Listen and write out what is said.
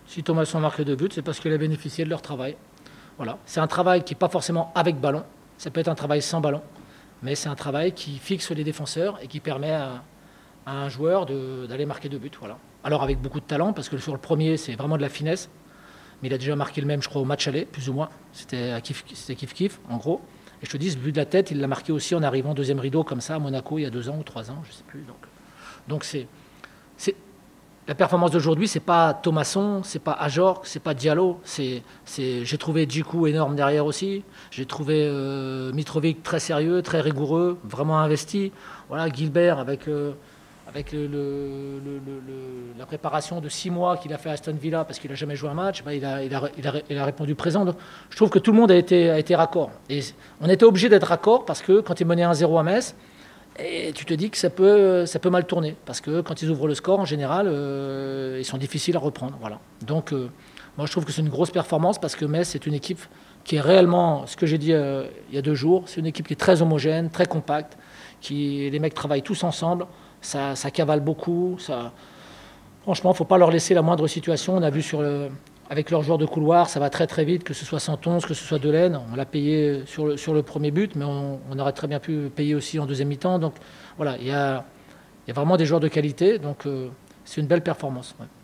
Si Thomasson marque 2 buts, c'est parce qu'il a bénéficié de leur travail. Voilà. C'est un travail qui n'est pas forcément avec ballon. Ça peut être un travail sans ballon. Mais c'est un travail qui fixe les défenseurs et qui permet à un joueur d'aller marquer 2 buts. Voilà. Alors avec beaucoup de talent, parce que sur le premier, c'est vraiment de la finesse. Mais il a déjà marqué le même, je crois, au match aller, plus ou moins. C'était kiff-kiff, en gros. Et je te dis, ce but de la tête, il l'a marqué aussi en arrivant deuxième rideau, comme ça, à Monaco, il y a 2 ans ou 3 ans, je ne sais plus. Donc la performance d'aujourd'hui, c'est pas Thomasson, c'est pas Ajorc, c'est pas Diallo. J'ai trouvé Djikou énorme derrière aussi. J'ai trouvé Mitrovic très sérieux, très rigoureux, vraiment investi. Voilà, Gilbert avec la préparation de 6 mois qu'il a fait à Aston Villa parce qu'il n'a jamais joué un match, il a répondu présent. Donc, je trouve que tout le monde a été raccord. Et on était obligé d'être raccord parce que quand il menait 1-0 à Metz, et tu te dis que ça peut mal tourner. Parce que quand ils ouvrent le score, en général, ils sont difficiles à reprendre. Voilà. Donc, moi, je trouve que c'est une grosse performance parce que Metz, c'est une équipe qui est réellement, ce que j'ai dit il y a 2 jours, c'est une équipe qui est très homogène, très compacte, les mecs travaillent tous ensemble. Ça cavale beaucoup. Franchement, il ne faut pas leur laisser la moindre situation. On a vu avec leurs joueurs de couloir, ça va très très vite, que ce soit Santonge, que ce soit Delaine. On l'a payé sur le premier but, mais on aurait très bien pu payer aussi en deuxième mi-temps. Donc voilà, il y a vraiment des joueurs de qualité. Donc c'est une belle performance. Ouais.